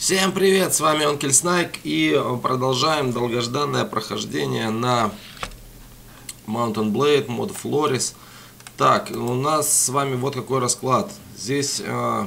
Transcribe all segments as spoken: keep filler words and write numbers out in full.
Всем привет, с вами Онкель Снайк, и продолжаем долгожданное прохождение на Mountain Blade, мод Flores. Так, у нас с вами вот какой расклад. Здесь э,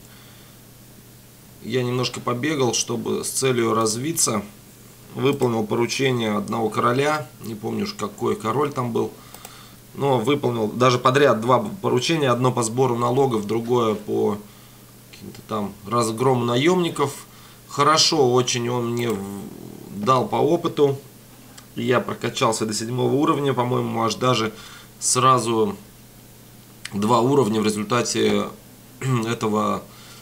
я немножко побегал, чтобы с целью развиться. Выполнил поручение одного короля, не помню уж какой король там был. Но выполнил даже подряд два поручения. Одно по сбору налогов, другое по каким-то там разгрому наемников. Хорошо очень он мне дал по опыту. Я прокачался до седьмого уровня, по-моему, аж даже сразу два уровня в результате этого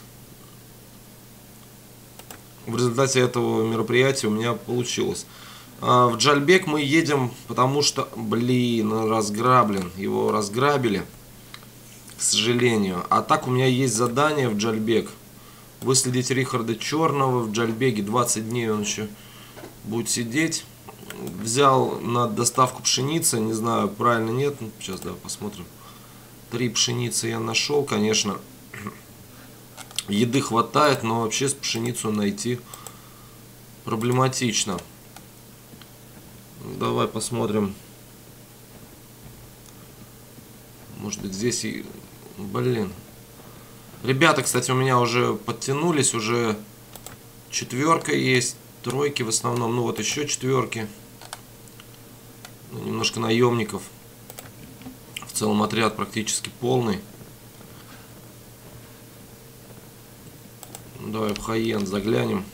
в результате этого мероприятия у меня получилось. В Джальбек мы едем, потому что, блин, разграблен, его разграбили, к сожалению. А так у меня есть задание в Джальбек. Выследить Рихарда Черного. В Джальбеге двадцать дней он еще будет сидеть. Взял на доставку пшеницы, не знаю, правильно нет. Сейчас давай посмотрим. Три пшеницы я нашел, конечно. Еды хватает, но вообще с пшеницу найти проблематично. Давай посмотрим. Может быть здесь и... Блин. Ребята, кстати, у меня уже подтянулись. Уже четверка есть. Тройки в основном. Ну вот еще четверки. Ну, немножко наемников. В целом отряд практически полный. Давай в Хайен заглянем.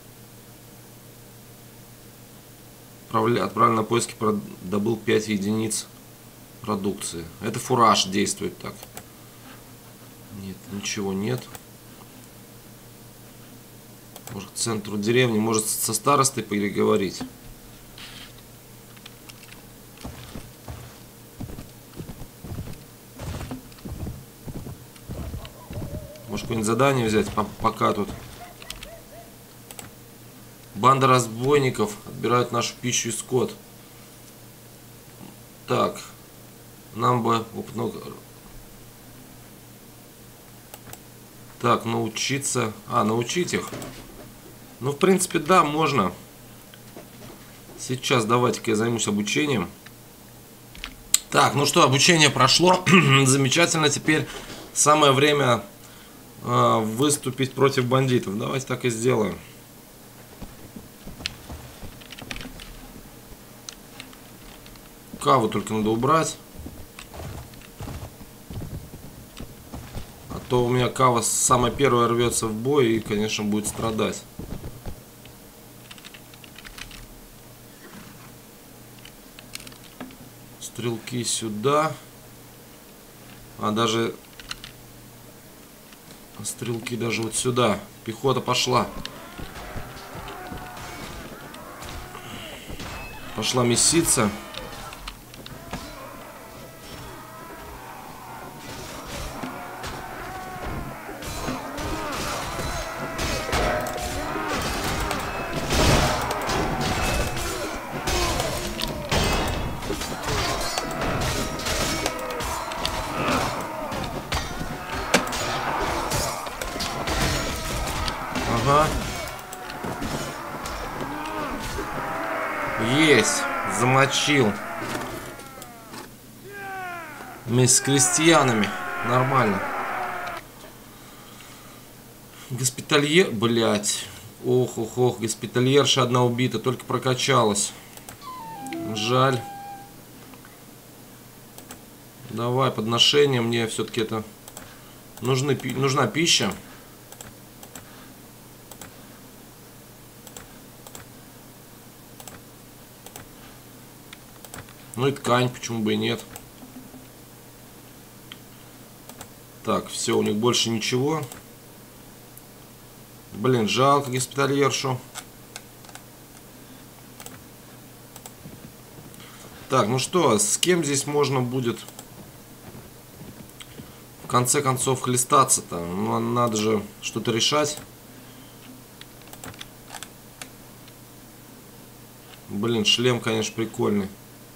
Отправлен на поиски, добыл пять единиц продукции. Это фураж действует так. Нет, ничего нет. Может, к центру деревни, может, со старостой переговорить. Может, какое-нибудь задание взять, пока тут. Банда разбойников отбирают нашу пищу и скот. Так. Нам бы опытного... Так, научиться... А, научить их. Ну, в принципе, да, можно. Сейчас давайте-ка я займусь обучением. Так, ну что, обучение прошло. Замечательно. Теперь самое время э, выступить против бандитов. Давайте так и сделаем. Каву только надо убрать. А то у меня кава самая первая рвется в бой и, конечно, будет страдать. Стрелки сюда. А даже... Стрелки даже вот сюда. Пехота пошла. Пошла меситься. Есть, замочил. Вместе с крестьянами. Нормально. Госпитальер, блять. Ох, ох, ох, госпитальерша одна убита, только прокачалась. Жаль. Давай, подношение, мне все-таки это... Нужны, нужна пища. Ну и ткань, почему бы и нет. Так, все, у них больше ничего. Блин, жалко госпитальершу. Так, ну что, с кем здесь можно будет в конце концов хлестаться-то? Ну, надо же что-то решать. Блин, шлем, конечно, прикольный.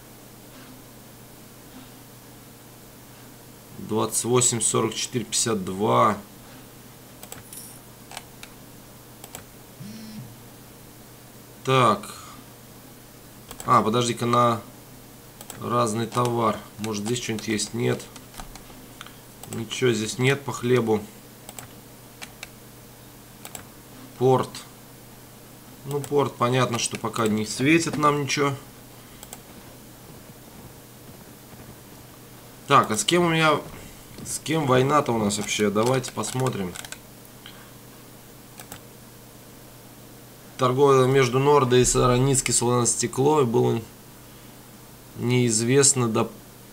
двадцать восемь, сорок четыре, пятьдесят два. Так. А, подожди-ка, на разный товар. Может, здесь что-нибудь есть? Нет. Ничего здесь нет по хлебу. Порт. Ну, порт, понятно, что пока не светит нам ничего. Так, а с кем у меня... С кем война-то у нас вообще? Давайте посмотрим. Торговля между Нордой и Сараницкой слоностекло и было неизвестно до...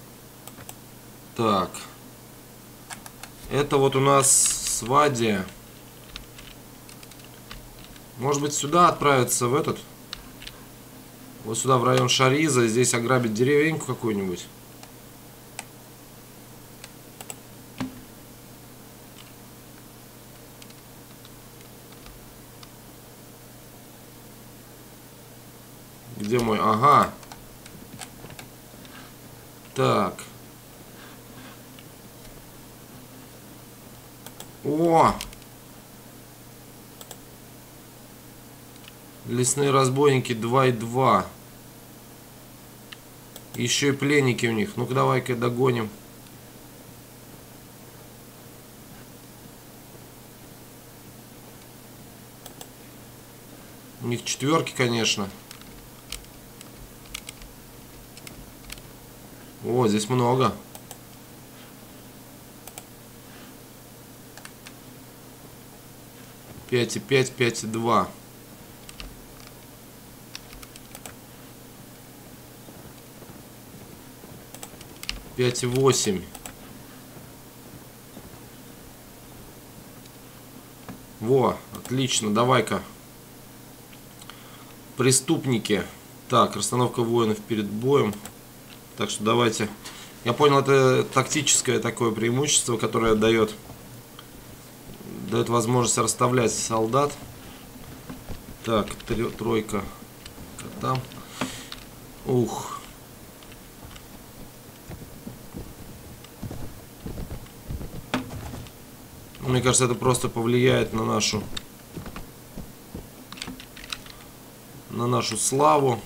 Так. Это вот у нас Свадия. Может быть, сюда отправиться, в этот? Вот сюда, в район Шариза, здесь ограбить деревеньку какую-нибудь. Где мой? Ага. Так. О! Лесные разбойники два и два. Еще и пленники у них. Ну-ка, давай-ка догоним. У них четверки, конечно. О, здесь много. пять и пять, пять и два. пять и восемь. Во, отлично, давай-ка. Преступники. Так, расстановка воинов перед боем. Так что давайте. Я понял, это тактическое такое преимущество, которое дает, дает возможность расставлять солдат. Так, тройка. Там. Ух. Мне кажется, это просто повлияет на нашу на нашу славу.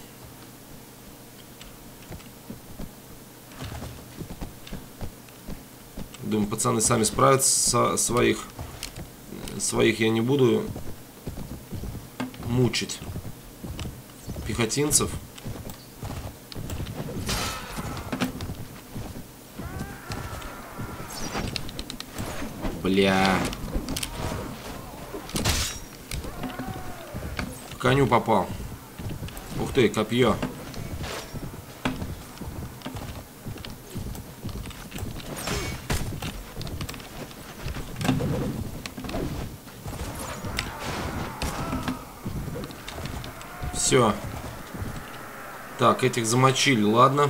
Думаю, пацаны сами справятся со своих. Своих я не буду мучить. Пехотинцев. Бля. По коню попал. Ух ты, копье. Все. Так, этих замочили, ладно.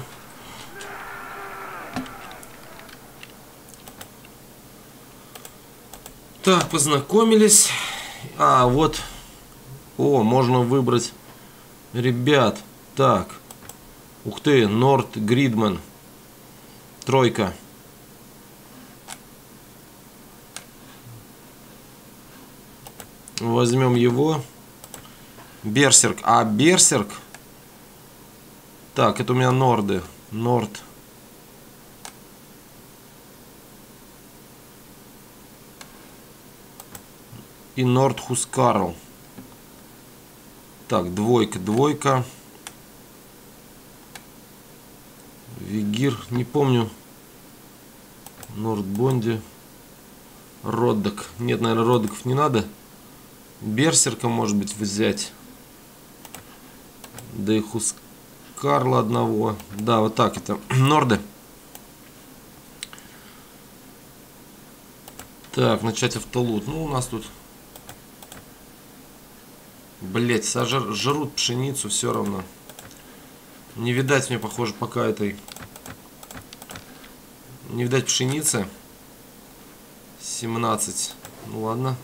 Так, познакомились. А, вот. О, можно выбрать ребят. Так. Ух ты, Норд Гридман. Тройка. Возьмем его. Берсерк. А, Берсерк. Так, это у меня Норды. Норд. И Норд Хускарл. Так, двойка, двойка. Вигир, не помню. Норд Бонди. Роддок. Нет, наверное, Роддоков не надо. Берсерка, может быть, взять. Да и Хускарла одного. Да, вот так это. Норды. Так, начать автолут. Ну, у нас тут... Блять, сожр... жрут пшеницу все равно. Не видать мне, похоже, пока этой... Не видать пшеницы. семнадцать. Ну ладно.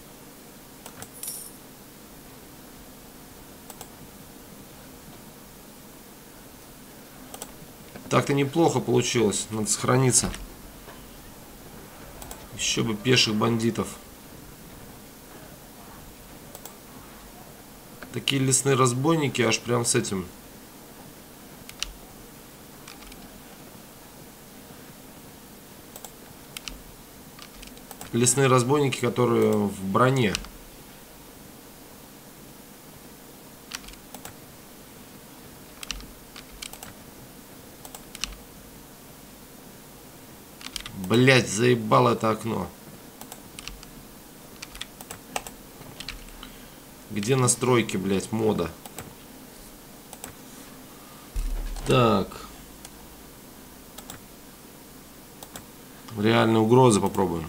Так-то неплохо получилось. Надо сохраниться. Еще бы пеших бандитов. Такие лесные разбойники, аж прям с этим. Лесные разбойники, которые в броне. Блять, заебало это окно. Где настройки, блять, мода? Так. Реальные угрозы попробуем.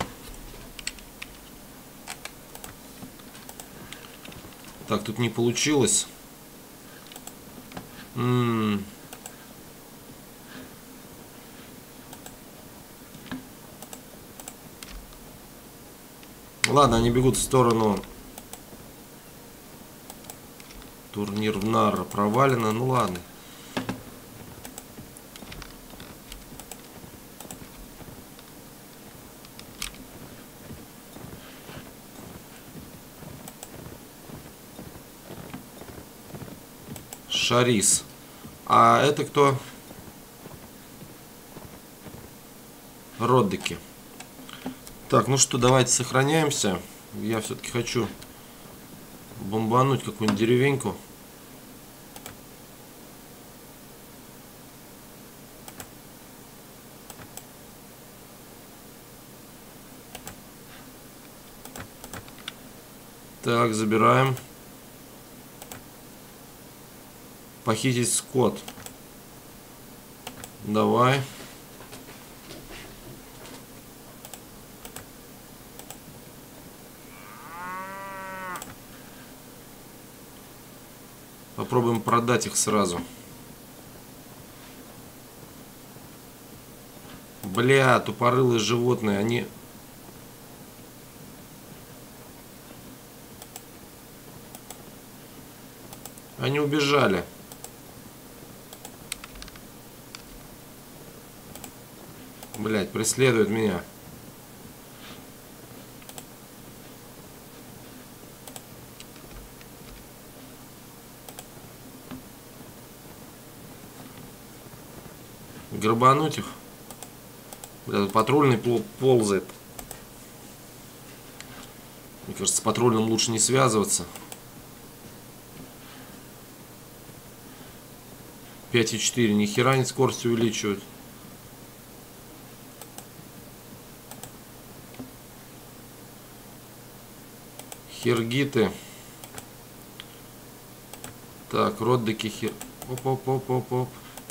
Так, тут не получилось. М-м. Ладно, они бегут в сторону. Турнир в Нарра провалено. Ну ладно. Шарис. А это кто? Роддеки. Так, ну что, давайте сохраняемся. Я все-таки хочу бомбануть какую-нибудь деревеньку. Так, забираем. Похитить скот. Давай. Попробуем продать их сразу. Бля, тупорылые животные, они... Они убежали. Блять, преследуют меня. Грабануть их. Бля, патрульный ползает. Мне кажется, с патрульным лучше не связываться. пять и четыре. Ни хера не скорость увеличивают. Хергиты. Так, роддеки хер... Оп-оп-оп-оп-оп.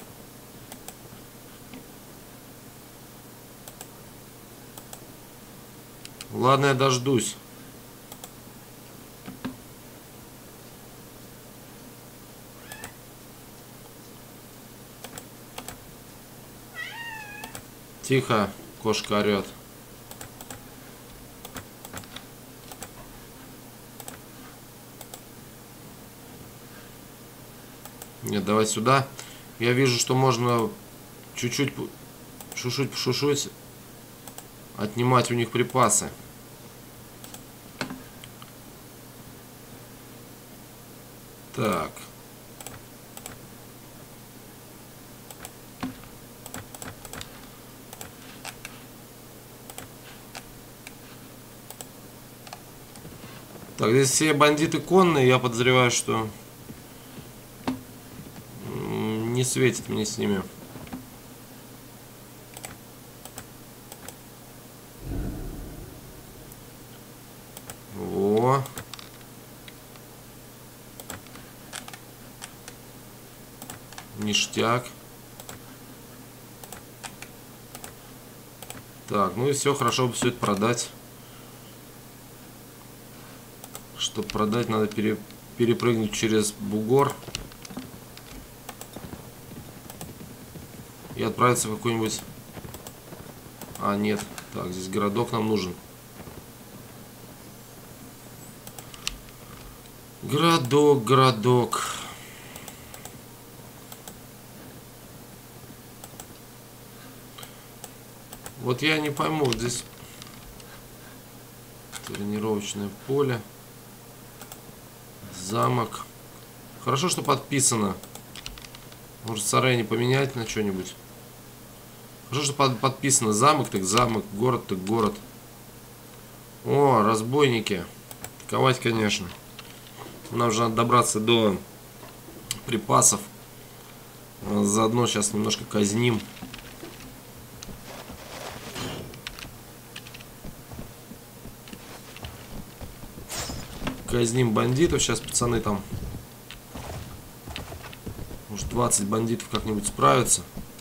Ладно, я дождусь. Тихо, кошка орет. Нет, давай сюда. Я вижу, что можно чуть-чуть шушуть, шушуть, отнимать у них припасы. Так. Так, здесь все бандиты конные, я подозреваю, что не светит мне с ними. Во. Ништяк. Так, ну и все, хорошо бы все это продать. Чтобы продать, надо пере, перепрыгнуть через бугор и отправиться в какой-нибудь... А, нет. Так, здесь городок нам нужен. Городок, городок. Вот я не пойму, вот здесь тренировочное поле, замок. Хорошо, что подписано. Может, сарай не поменять на что-нибудь. Хорошо, что под, подписано. Замок, так замок. Город, так город. О, разбойники. Ковать, конечно. Нам же надо добраться до припасов. Заодно сейчас немножко казним. Казним бандитов. Сейчас пацаны там. Может, двадцать бандитов как-нибудь справятся.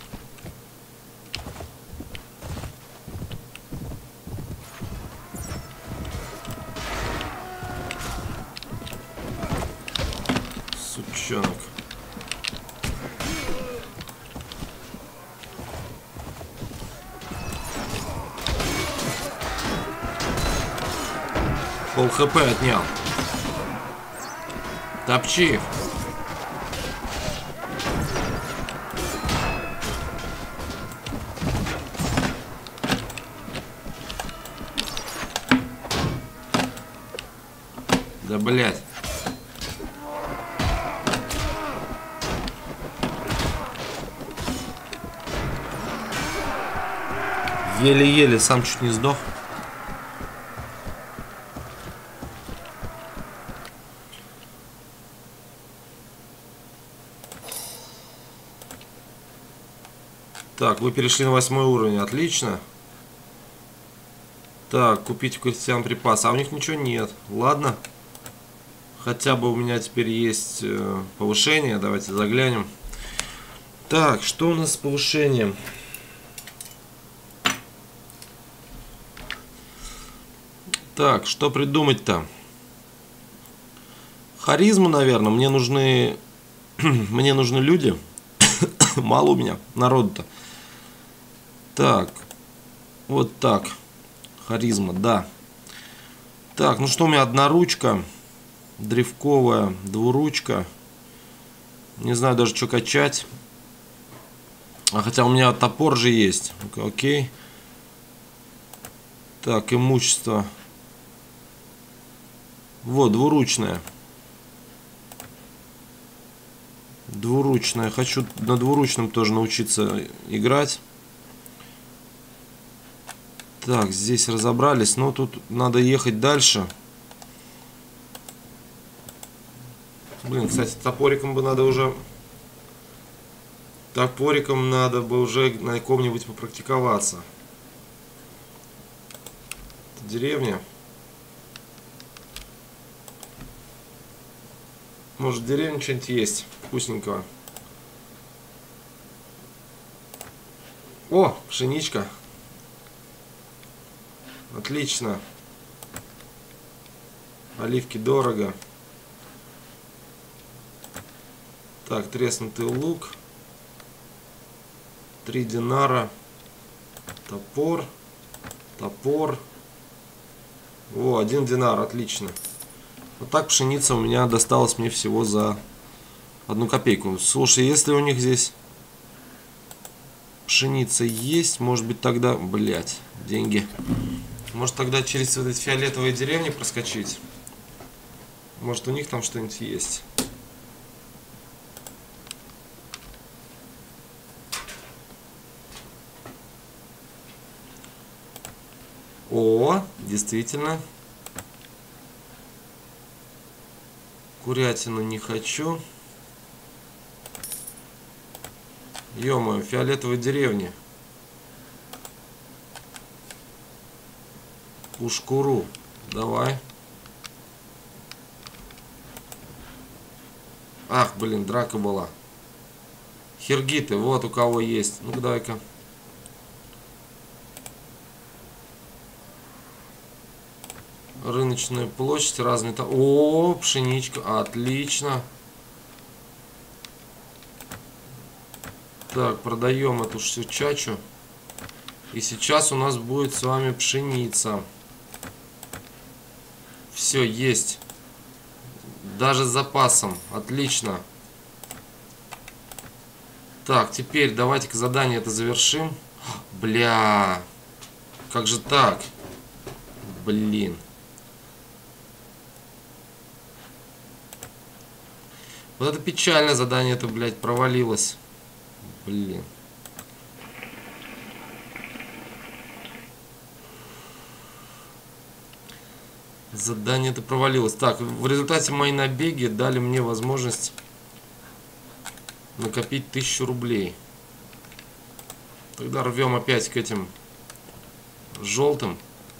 Сучонок. Пол хп отнял. Топчи. Да блять. Еле-еле сам чуть не сдох. Так, вы перешли на восьмой уровень, отлично. Так, купить у крестьян припасы, а у них ничего нет. Ладно. Хотя бы у меня теперь есть э, повышение, давайте заглянем. Так, что у нас с повышением? Так, что придумать-то? Харизму, наверное, мне нужны мне нужны люди. Мало у меня народу-то. Так, вот так. Харизма, да. Так, ну что у меня, одноручка, древковая, двуручка. Не знаю даже, что качать. А хотя у меня топор же есть. Окей. Так, имущество. Вот, двуручная. Двуручная. Хочу на двуручном тоже научиться играть. Так, здесь разобрались. Но тут надо ехать дальше. Блин, кстати, топориком бы надо уже... Топориком надо бы уже на ком-нибудь попрактиковаться. Это деревня. Может, в деревне что-нибудь есть вкусненького. О, пшеничка. Отлично. Оливки дорого. Так, треснутый лук. Три динара. Топор. Топор. О, один динар, отлично. Вот так пшеница у меня досталась мне всего за одну копейку. Слушай, если у них здесь пшеница есть, может быть тогда... Блять, деньги. Может тогда через вот эти фиолетовые деревни проскочить? Может у них там что-нибудь есть? О, действительно. Курятину не хочу. Ё-моё, фиолетовые деревни. Пушкуру. Давай. Ах, блин, драка была. Хиргиты, вот у кого есть. Ну-ка, давай-ка. Рыночная площадь, разные там. О, пшеничка, отлично. Так, продаем эту всю чачу. И сейчас у нас будет с вами пшеница. Все, есть. Даже с запасом. Отлично. Так, теперь давайте-ка задание это завершим. Бля. Как же так? Блин. Вот это печальное задание, это, блядь, провалилось. Блин. Задание это провалилось. Так, в результате мои набеги дали мне возможность накопить тысячу рублей. Тогда рвем опять к этим желтым.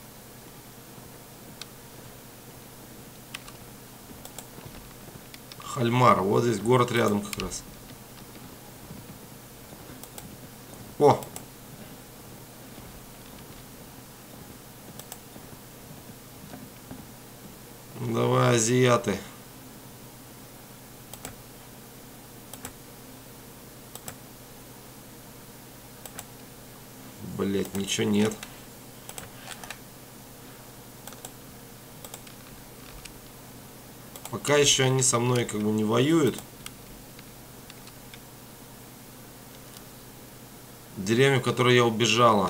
Хальмар. Вот здесь город рядом как раз. О! Давай, азиаты. Блять, ничего нет. Пока еще они со мной как бы не воюют. Деревню, в которой я убежала.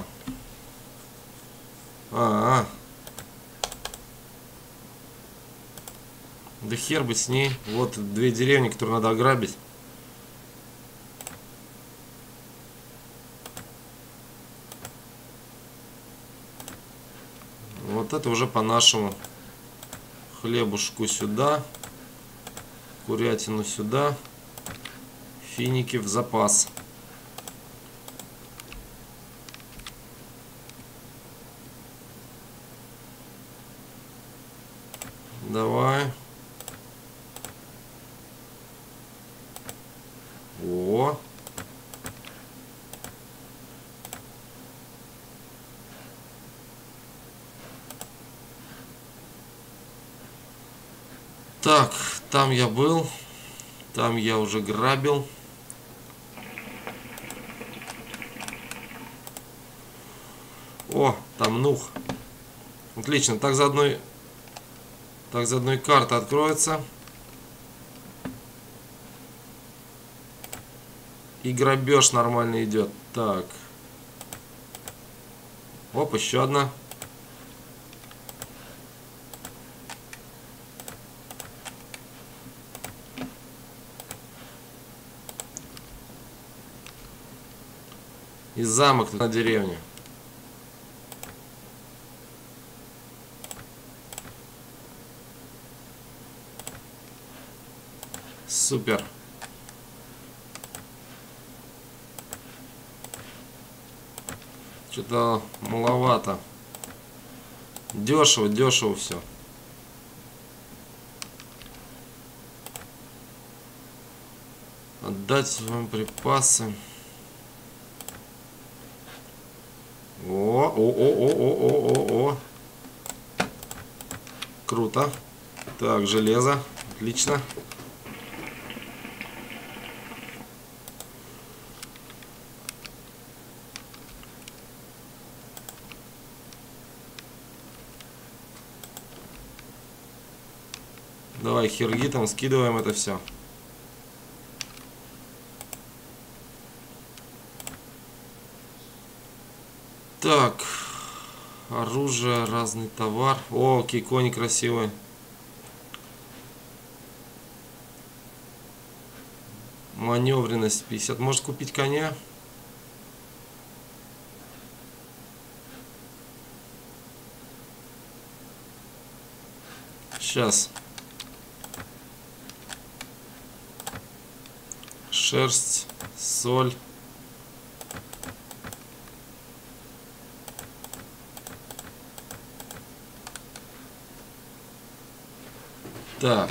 А, -а. Да хер бы с ней. Вот две деревни, которые надо ограбить. Вот это уже по-нашему. Хлебушку сюда. Курятину сюда. Финики в запас. Давай. О. Так, там я был. Там я уже грабил. О, там Нух. Отлично. Так за одной... Так за одной карта откроется. И грабеж нормально идет. Так. Оп, еще одна. И замок на деревне. Супер. Что-то маловато. Дешево, дешево все. Отдать вам припасы. О, о, о, о, о, о, о, о. Круто. Так, железо. Отлично. Давай хиргитом скидываем это все. Так, оружие, разный товар. О, окей, кони красивые. Маневренность пятьдесят. Может купить коня? Сейчас. Шерсть, соль. Так.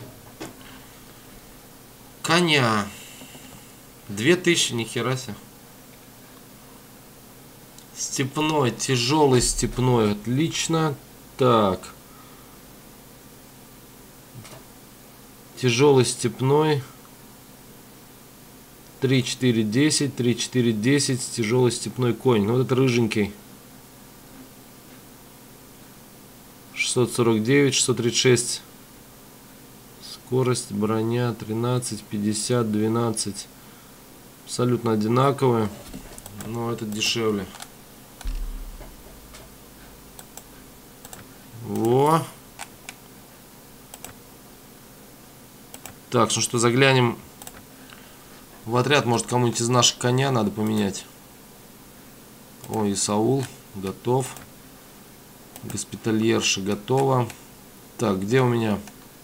Коня. Две тысячи, нихера себе. Степной, тяжелый степной. Отлично. Так. Тяжелый степной. три, четыре, десять. три, четыре, десять. Тяжелый степной конь. Ну, вот это рыженький. шестьсот сорок девять, шестьсот тридцать шесть. Скорость, броня тринадцать, пятьдесят, двенадцать. Абсолютно одинаковые. Но этот дешевле. Во. Так, ну что, заглянем в отряд. Может, кому-нибудь из наших коня надо поменять. Ой, Исаул готов. Госпитальерша готова. Так, где у меня?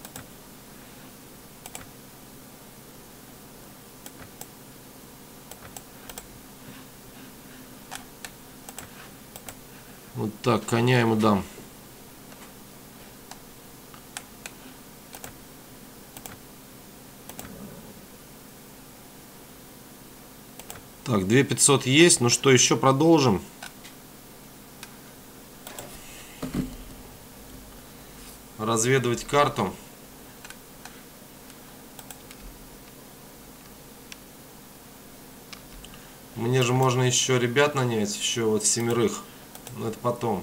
Вот так, коня ему дам. Так, две тысячи пятьсот есть. Ну что, еще продолжим. Разведывать карту. Мне же можно еще ребят нанять, еще вот семерых. Но это потом.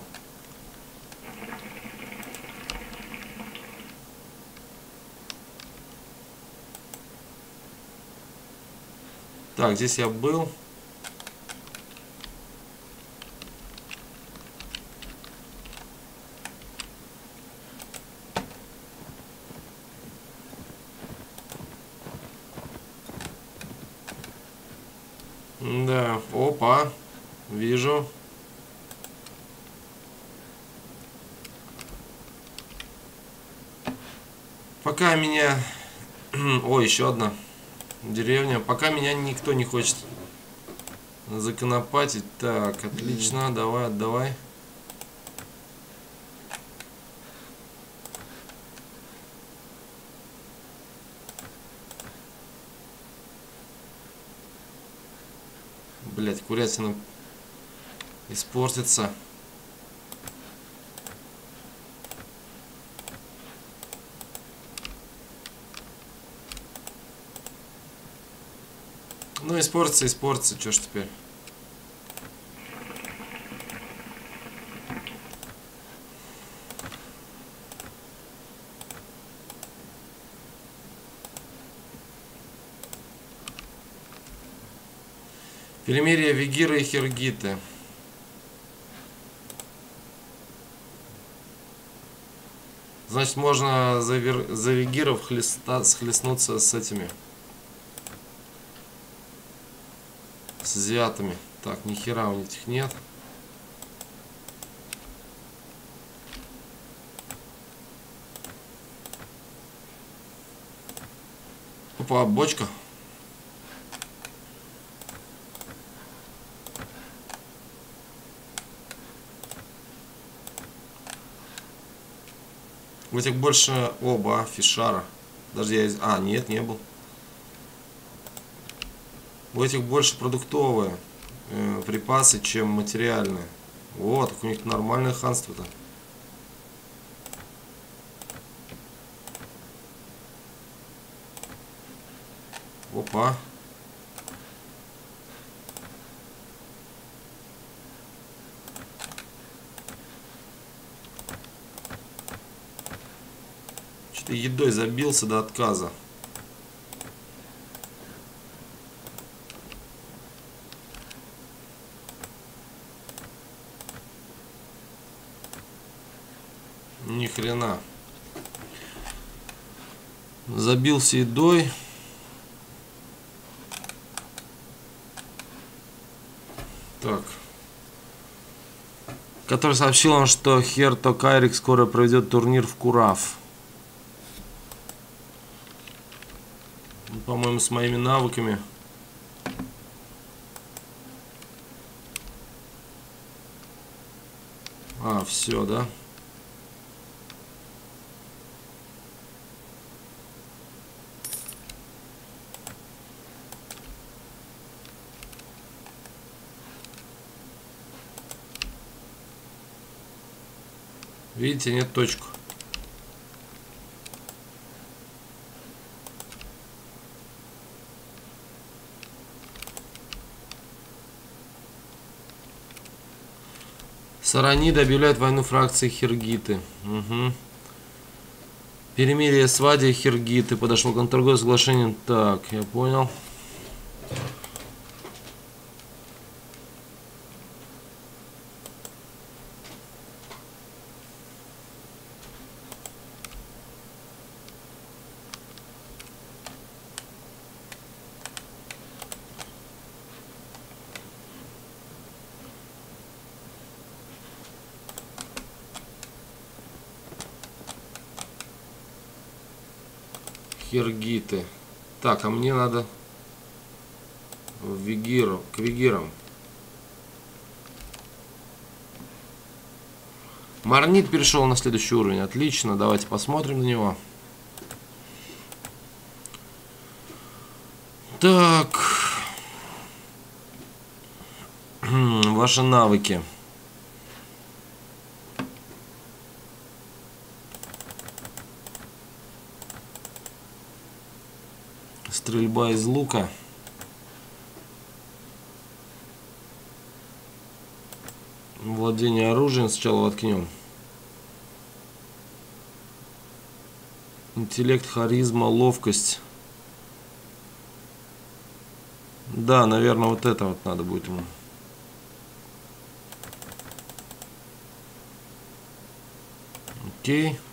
Так, здесь я был. Да, опа, вижу. Пока меня... Ой, еще одна деревня. Пока меня никто не хочет законопатить. Так, отлично, давай, отдавай. Блять, курятина испортится. Ну, испортится, испортится, что ж теперь. Перемирие Вигира и Хиргиты. Значит, можно за, вер... за Вигиров хлеста... схлестнуться с этими. С азиатами. Так, ни хера у этих нет. Опа, бочка. У этих больше оба фишара. Даже я... А, нет, не был. У этих больше продуктовые э, припасы, чем материальные. Вот, у них нормальное ханство-то. Опа. Что-то едой забился до отказа. Ни хрена. Забился едой. Так. Который сообщил он, что Херто Кайрик скоро проведет турнир в Курав. По-моему, с моими навыками. А, все, да? Видите, нет точку. Саранида объявляет войну фракции Хиргиты. Угу. Перемирие с Вади Хиргиты. Подошел к торговым соглашениям. Так, я понял. Хиргиты. Так, а мне надо в Вигиру, к Вигирам. Марнит перешел на следующий уровень. Отлично, давайте посмотрим на него. Так. Ваши навыки. Стрельба из лука. Владение оружием сначала воткнем. Интеллект, харизма, ловкость. Да, наверное, вот это вот надо будет ему. Окей.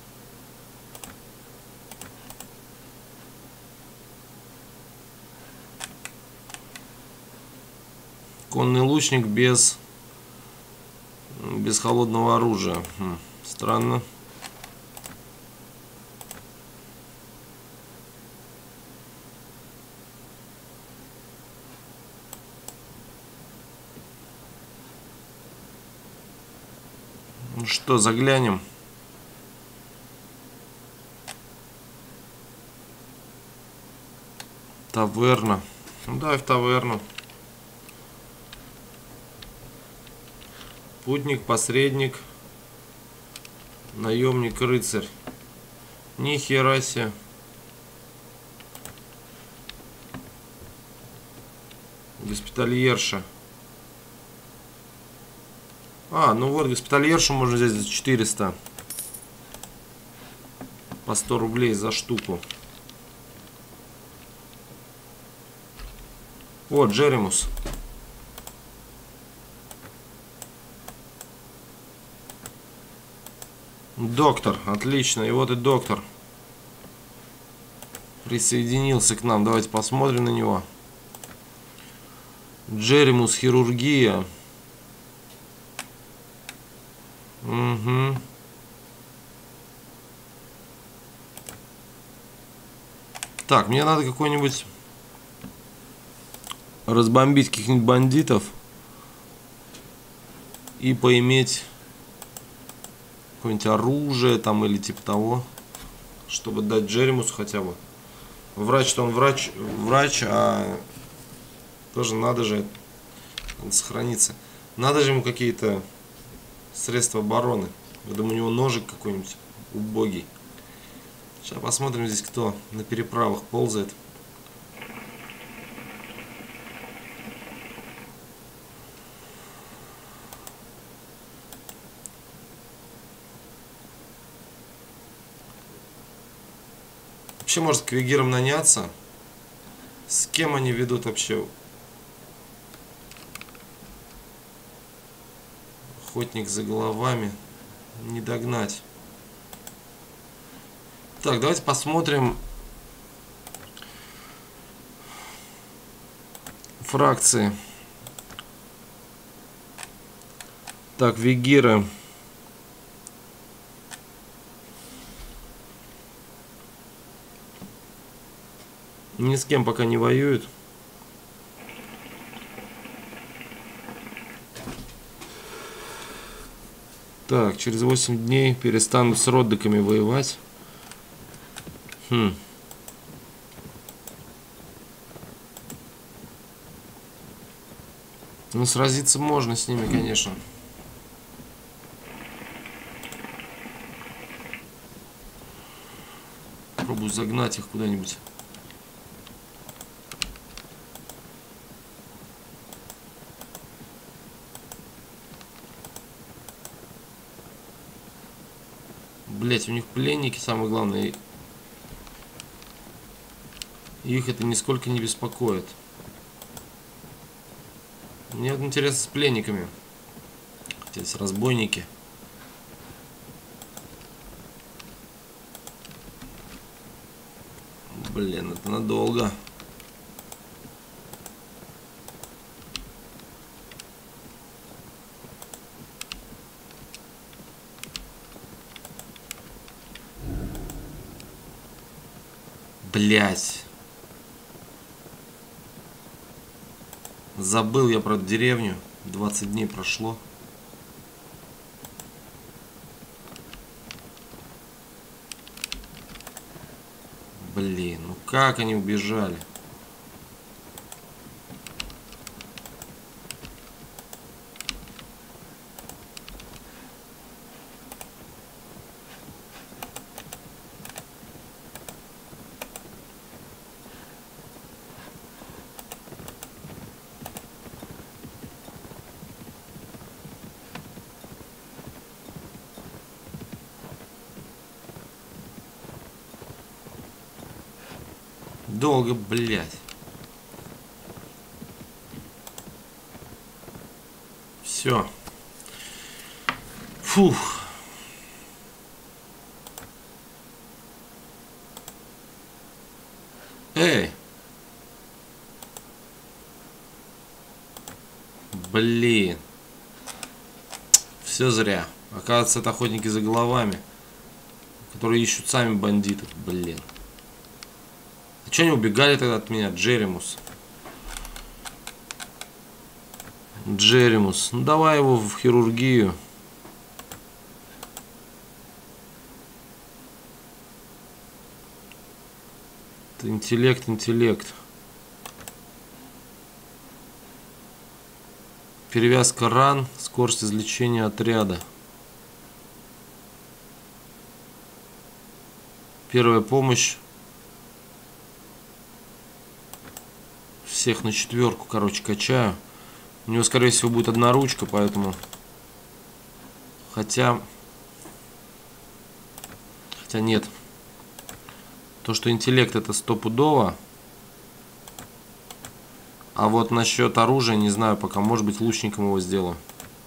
Конный лучник без без холодного оружия. Хм, странно. Ну что, заглянем. Таверна. Ну, давай в таверну. Путник, посредник, наемник, рыцарь. Ни хера себе. Госпитальерша. А, ну вот, госпитальершу можно взять за четыреста. По сто рублей за штуку. Вот, Джеремус. Доктор, отлично. И вот и доктор присоединился к нам. Давайте посмотрим на него. Джеремус, хирургия. Угу. Так, мне надо какой-нибудь разбомбить каких-нибудь бандитов и поиметь какое-нибудь оружие там или типа того, чтобы дать Джеремусу хотя бы. Врач-то он врач, врач, а тоже надо же надо сохраниться. Надо же ему какие-то средства обороны. Я думаю, у него ножик какой-нибудь убогий. Сейчас посмотрим здесь, кто на переправах ползает. Вообще, может, к вигирам наняться? С кем они ведут вообще? Охотник за головами. Не догнать. Так, давайте посмотрим фракции. Так, вигиры. Ни с кем пока не воюют. Так, через восемь дней перестанут с роддоками воевать. Хм. Ну, сразиться можно с ними, конечно. Попробую загнать их куда-нибудь. Блять, у них пленники, самое главное. Их это нисколько не беспокоит. Мне вот интересно с пленниками. Здесь разбойники. Блин, это надолго. Блять. Забыл я про деревню. двадцать дней прошло. Блин, ну как они убежали? Долго, блядь. Все. Фух. Эй. Блин. Все зря. Оказывается, это охотники за головами, которые ищут сами бандитов. Блин. А че они убегали тогда от меня? Джеремус. Джеремус. Ну давай его в хирургию. Это интеллект, интеллект. Перевязка ран, скорость излечения отряда. Первая помощь. Всех на четверку, короче, качаю. У него, скорее всего, будет одна ручка, поэтому... Хотя... Хотя нет. То, что интеллект, это стопудово. А вот насчет оружия, не знаю пока. Может быть, лучником его сделаю.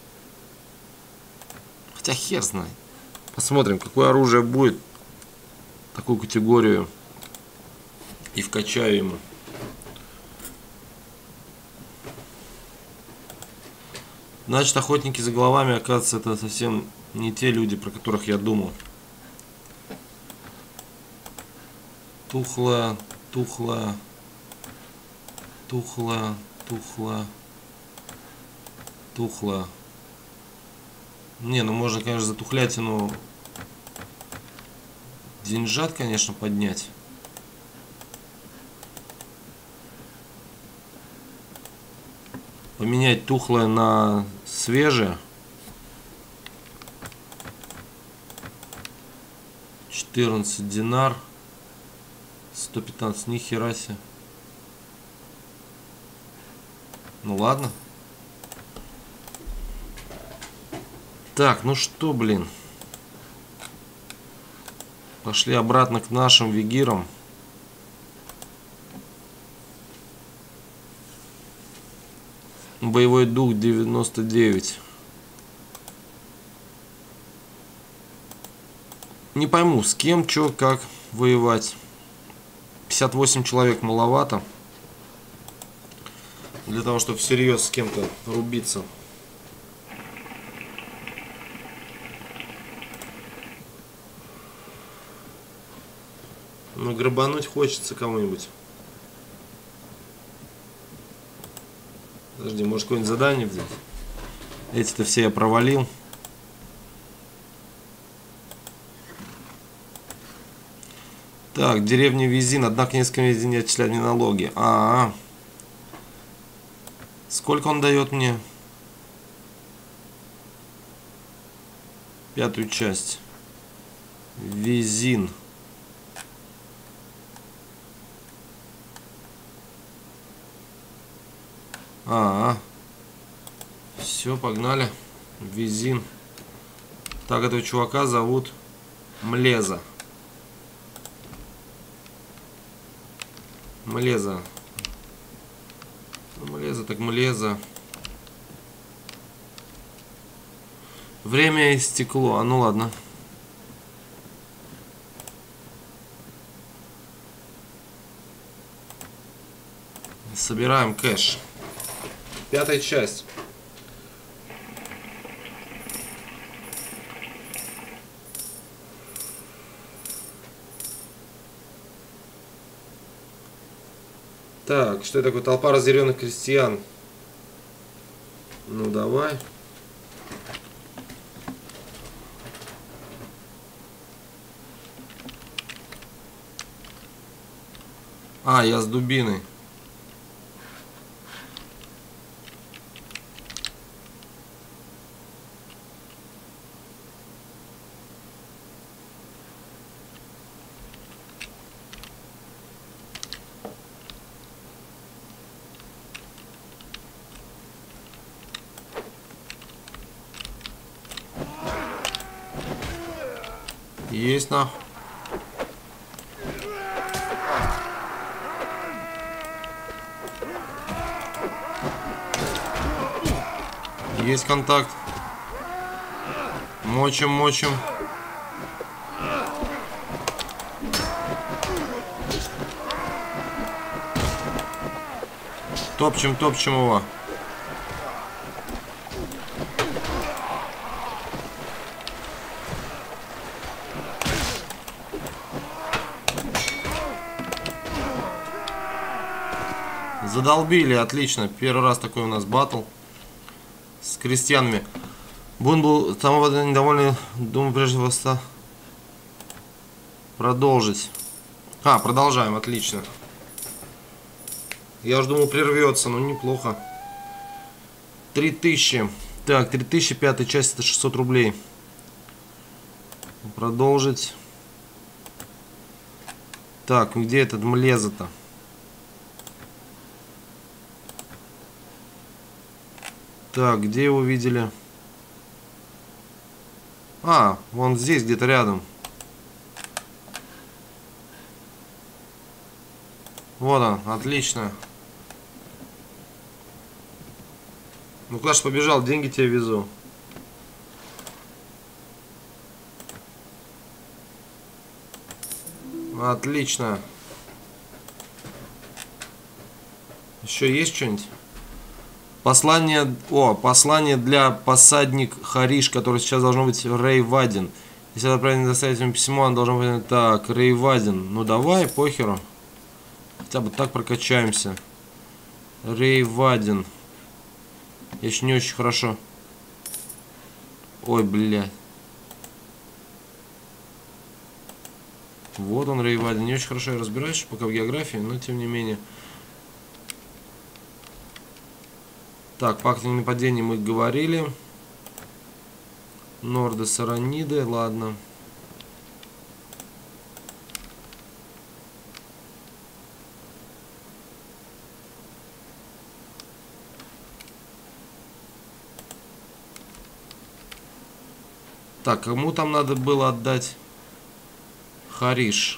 Хотя хер знает. Посмотрим, какое оружие будет. Такую категорию. И вкачаю ему. Значит, охотники за головами, оказывается, это совсем не те люди, про которых я думал. Тухло, тухло, тухло, тухло, тухло. Не, ну можно, конечно, за тухлятину деньжат, конечно, поднять. Поменять тухлое на свежее. четырнадцать динар. сто пятнадцать, ни хера себе. Ну ладно. Так, ну что, блин. Пошли обратно к нашим вигирам. Боевой дух девяносто девять. Не пойму, с кем, чё, как воевать. пятьдесят восемь человек маловато. Для того, чтобы всерьез с кем-то рубиться. Но грабануть хочется кому-нибудь. Подожди, может какое-нибудь задание взять? Эти-то все я провалил. Так, деревня Визин. Однако несколько месяцев не отчисляют мне налоги. А, -а, а. Сколько он дает мне? Пятую часть. Визин. А, -а. Все, погнали. Визин. Так, этого чувака зовут Млеза. Млеза. Млеза, так Млеза. Время истекло. А ну ладно. Собираем кэш. Пятая часть. Так, что это такое? Толпа разъяренных крестьян. Ну давай. А, я с дубиной. Есть нахуй. Есть контакт. Мочим, мочим. Топчем, топчем его. Задолбили, отлично. Первый раз такой у нас батл с крестьянами. Бун был тому недовольный, думаю, прежде всего продолжить. А, продолжаем, отлично. Я уже думал, прервется, но неплохо. Три тысячи. Так, три тысячи, пятая часть, это шестьсот рублей. Продолжить. Так, где этот млеза-то? Так, где его видели? А, вон здесь, где-то рядом. Вот он, отлично. Ну куда ж побежал, деньги тебе везу. Отлично. Еще есть что-нибудь? Послание, о, послание для посадник Хариш, который сейчас должно быть Рей Вадин. Если это правильно доставить ему письмо, он должен быть так, Рей Вадин. Ну давай, похеру. Хотя бы так прокачаемся. Рей Вадин. Еще не очень хорошо. Ой, блядь. Вот он, Рей Вадин. Не очень хорошо я разбираюсь пока в географии, но тем не менее. Так, пакт о нападении мы говорили. Норды, Сараниды, ладно. Так, кому там надо было отдать? Хариш.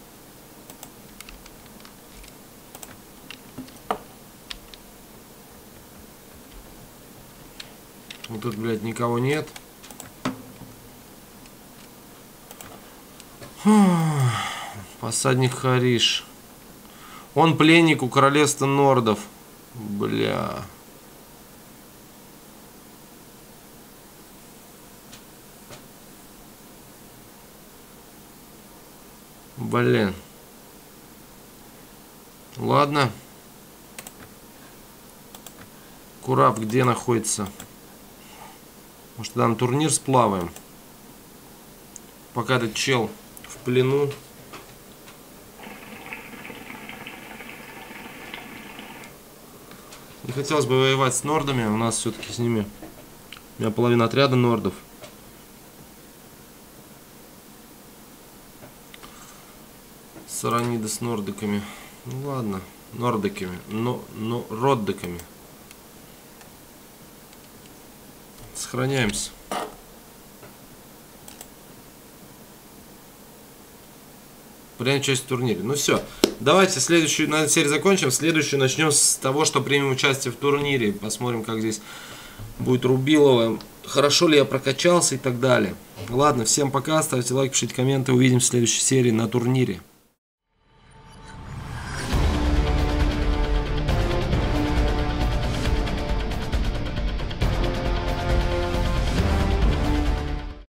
Вот тут, блядь, никого нет. Посадник Хариш. Он пленник у королевства Нордов. Бля. Блин. Ладно. Кураб где находится? Может, тогда на турнир сплаваем. Пока этот чел в плену. Не хотелось бы воевать с нордами. У нас все-таки с ними. У меня половина отряда нордов. Сараниды с нордиками. Ну ладно. Нордиками. Но, но роддиками. Сохраняемся. Принять участие в турнире. Ну все. Давайте следующую на серию закончим. Следующую начнем с того, что примем участие в турнире. Посмотрим, как здесь будет Рубилова. Хорошо ли я прокачался и так далее. Ладно, всем пока. Ставьте лайк, пишите комменты. Увидимся в следующей серии на турнире.